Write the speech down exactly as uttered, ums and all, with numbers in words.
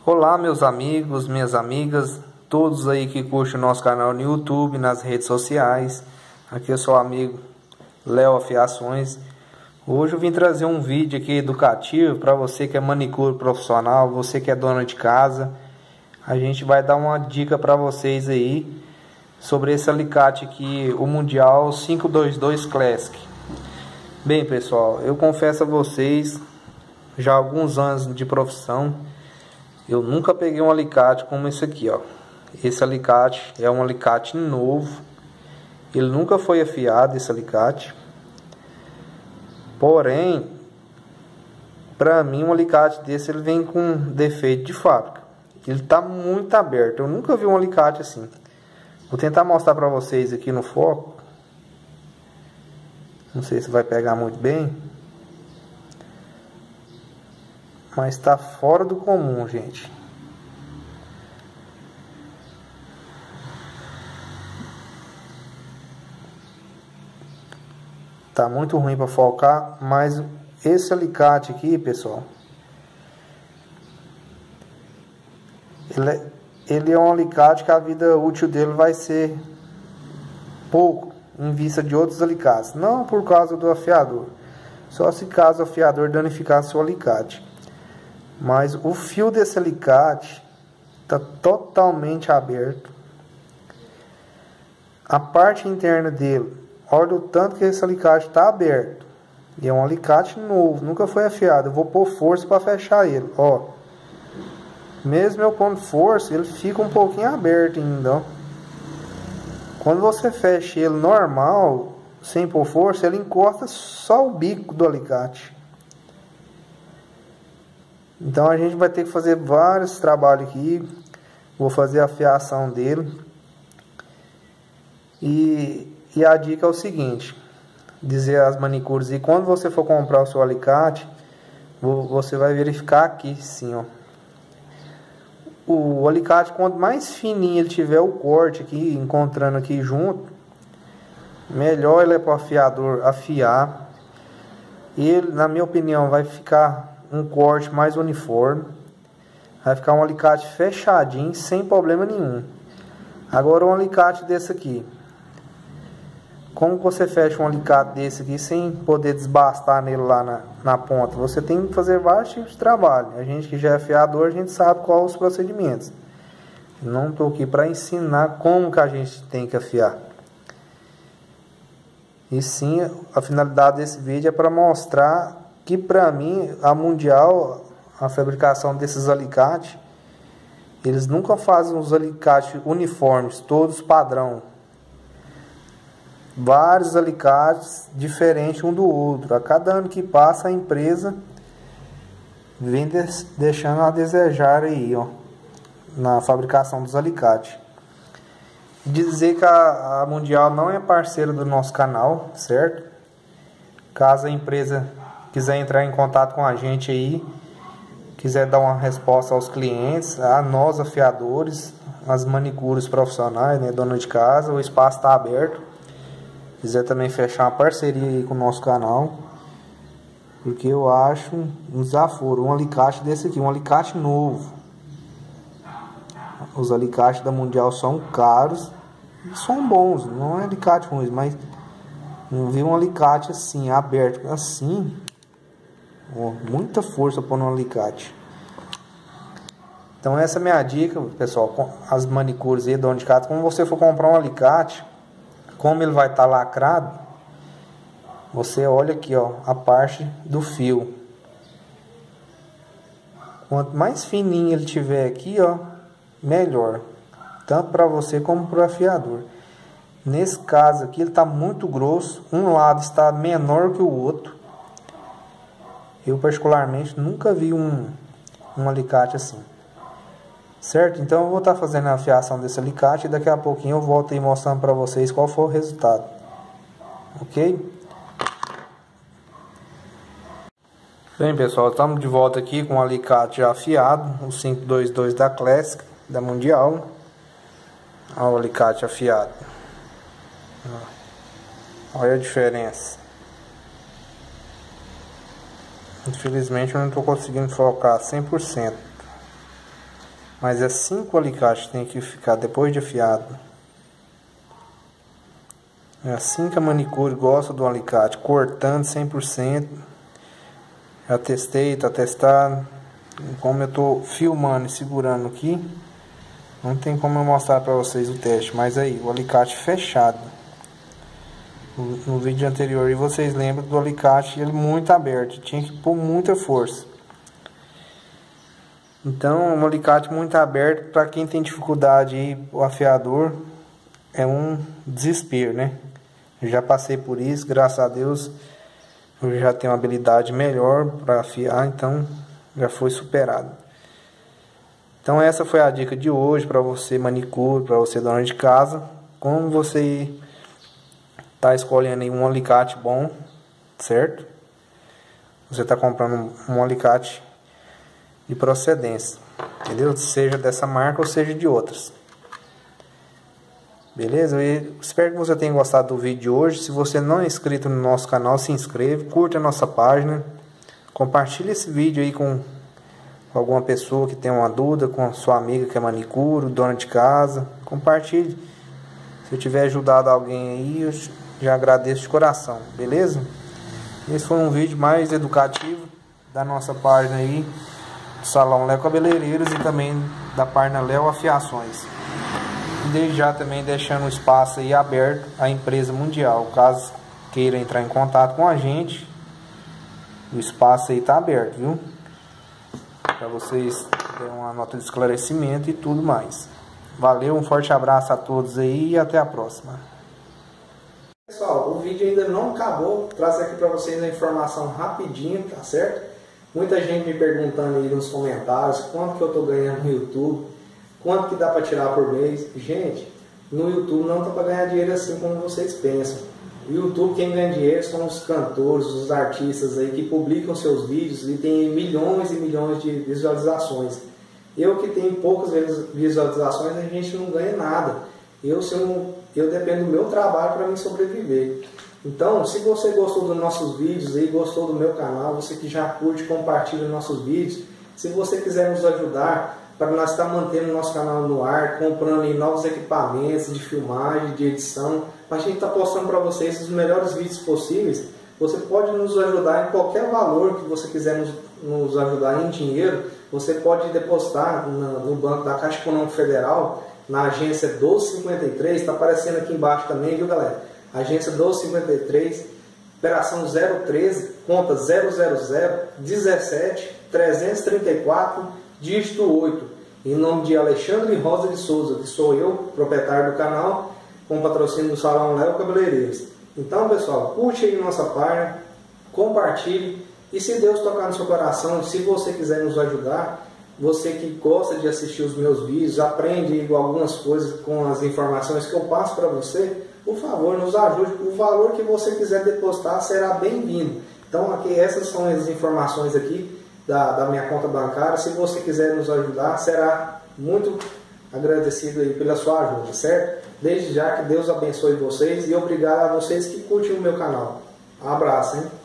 Olá meus amigos, minhas amigas, todos aí que curtem o nosso canal no YouTube, nas redes sociais. Aqui eu sou o amigo Léo Afiações. Hoje eu vim trazer um vídeo aqui educativo para você que é manicure profissional, você que é dona de casa. A gente vai dar uma dica para vocês aí sobre esse alicate aqui, o Mundial quinhentos e vinte e dois Classic. Bem pessoal, eu confesso a vocês, já há alguns anos de profissão, eu nunca peguei um alicate como esse aqui, ó. Esse alicate é um alicate novo. Ele nunca foi afiado, esse alicate. Porém, para mim um alicate desse ele vem com defeito de fábrica. Ele tá muito aberto. Eu nunca vi um alicate assim. Vou tentar mostrar para vocês aqui no foco. Não sei se vai pegar muito bem. Mas tá fora do comum, gente. Tá muito ruim para focar, mas esse alicate aqui, pessoal, ele é, ele é um alicate que a vida útil dele vai ser pouco em vista de outros alicates. Não por causa do afiador, só se caso o afiador danificar seu alicate. Mas o fio desse alicate está totalmente aberto. A parte interna dele, olha o tanto que esse alicate está aberto. E é um alicate novo, nunca foi afiado. Eu vou pôr força para fechar ele, ó. Mesmo eu pondo força, ele fica um pouquinho aberto ainda, ó. Quando você fecha ele normal, sem pôr força, ele encosta só o bico do alicate. Então a gente vai ter que fazer vários trabalhos aqui. Vou fazer a afiação dele. E, e a dica é o seguinte: dizer às manicures, e quando você for comprar o seu alicate, você vai verificar aqui sim, ó. O alicate, quanto mais fininho ele tiver o corte aqui, encontrando aqui junto, melhor ele é para o afiador afiar. Ele, na minha opinião, vai ficar um corte mais uniforme. Vai ficar um alicate fechadinho, sem problema nenhum. Agora um alicate desse aqui, como você fecha um alicate desse aqui sem poder desbastar nele lá na, na ponta? Você tem que fazer vários tipos de trabalho. A gente que já é afiador, a gente sabe quais os procedimentos. Não estou aqui para ensinar como que a gente tem que afiar. E sim, a finalidade desse vídeo é para mostrar que, para mim, a Mundial, a fabricação desses alicates, eles nunca fazem os alicates uniformes, todos padrão. Vários alicates diferentes um do outro. A cada ano que passa, a empresa vem deixando a desejar aí, ó, na fabricação dos alicates. Dizer que a, a Mundial não é parceira do nosso canal, certo? Caso a empresa quiser entrar em contato com a gente aí, quiser dar uma resposta aos clientes, a nós afiadores, as manicures profissionais, né, dona de casa, o espaço está aberto. Quiser também fechar uma parceria aí com o nosso canal, porque eu acho um desaforo, um alicate desse aqui, um alicate novo. Os alicates da Mundial são caros e são bons, não é alicate ruim, mas não vi um alicate assim, aberto, assim, ó, muita força para um alicate. Então essa é a minha dica, pessoal, as manicures aí, dona de casa, quando você for comprar um alicate, como ele vai estar lacrado, você olha aqui, ó, a parte do fio. Quanto mais fininho ele tiver aqui, ó, melhor, tanto para você como para o afiador. Nesse caso aqui ele está muito grosso, um lado está menor que o outro. Eu particularmente nunca vi um, um alicate assim, certo? Então eu vou estar fazendo a afiação desse alicate e daqui a pouquinho eu volto aí mostrando para vocês qual foi o resultado, ok? Bem pessoal, estamos de volta aqui com o alicate já afiado, o quinhentos e vinte e dois da Classic, da Mundial. Olha o alicate afiado. Olha a diferença. Infelizmente eu não estou conseguindo focar cem por cento. Mas é cinco alicates que tem que ficar depois de afiado. É assim que a manicure gosta do alicate, cortando cem por cento. Já testei, tá testado. Como eu tô filmando e segurando aqui, não tem como eu mostrar para vocês o teste. Mas aí, o alicate fechado. No, no vídeo anterior, e vocês lembram do alicate ele muito aberto, tinha que pôr muita força. Então, um alicate muito aberto, para quem tem dificuldade aí, o afiador é um desespero, né? Eu já passei por isso, graças a Deus eu já tenho uma habilidade melhor para afiar, então já foi superado. Então essa foi a dica de hoje para você manicure, para você dona de casa, como você está escolhendo aí um alicate bom, certo? Você está comprando um alicate de procedência, entendeu? Seja dessa marca ou seja de outras. Beleza? Eu espero que você tenha gostado do vídeo de hoje. Se você não é inscrito no nosso canal, se inscreva, curta a nossa página, compartilhe esse vídeo aí com alguma pessoa que tem uma dúvida, com a sua amiga que é manicure, dona de casa. Compartilhe. Se eu tiver ajudado alguém aí, eu já agradeço de coração, beleza? Esse foi um vídeo mais educativo da nossa página aí, do Salão Léo Cabeleireiros, e também da página Léo Afiações. Desde já também deixando o espaço aí aberto à empresa mundial. Caso queira entrar em contato com a gente, o espaço aí está aberto, viu? Para vocês terem uma nota de esclarecimento e tudo mais. Valeu, um forte abraço a todos aí e até a próxima. Pessoal, o vídeo ainda não acabou. Trazer aqui para vocês a informação rapidinho, tá certo? Muita gente me perguntando aí nos comentários quanto que eu tô ganhando no YouTube, quanto que dá para tirar por mês. Gente, no YouTube não dá para ganhar dinheiro assim como vocês pensam. No YouTube quem ganha dinheiro são os cantores, os artistas aí que publicam seus vídeos e tem milhões e milhões de visualizações. Eu que tenho poucas visualizações, a gente não ganha nada. Eu, se eu, não, eu dependo do meu trabalho para me sobreviver. Então, se você gostou dos nossos vídeos e gostou do meu canal, você que já curte, compartilha nossos vídeos. Se você quiser nos ajudar para nós estar mantendo o nosso canal no ar, comprando aí novos equipamentos de filmagem, de edição, para a gente estar postando para vocês os melhores vídeos possíveis, você pode nos ajudar em qualquer valor que você quiser nos, nos ajudar em dinheiro. Você pode depositar no, no Banco da Caixa Econômica Federal, na agência doze cinquenta e três, está aparecendo aqui embaixo também, viu galera? Agência doze cinquenta e três, operação zero treze, conta zero zero zero dezessete trezentos e trinta e quatro, dígito oito, em nome de Alexandre Rosa de Souza, que sou eu, proprietário do canal, com patrocínio do Salão Léo Cabeleireiros. Então pessoal, curte aí nossa página, compartilhe, e se Deus tocar no seu coração, se você quiser nos ajudar, você que gosta de assistir os meus vídeos, aprende algumas coisas com as informações que eu passo para você, por favor, nos ajude. O valor que você quiser depositar será bem-vindo. Então, aqui, essas são as informações aqui da, da minha conta bancária. Se você quiser nos ajudar, será muito agradecido aí pela sua ajuda, certo? Desde já que Deus abençoe vocês e obrigado a vocês que curtem o meu canal. Um abraço, hein?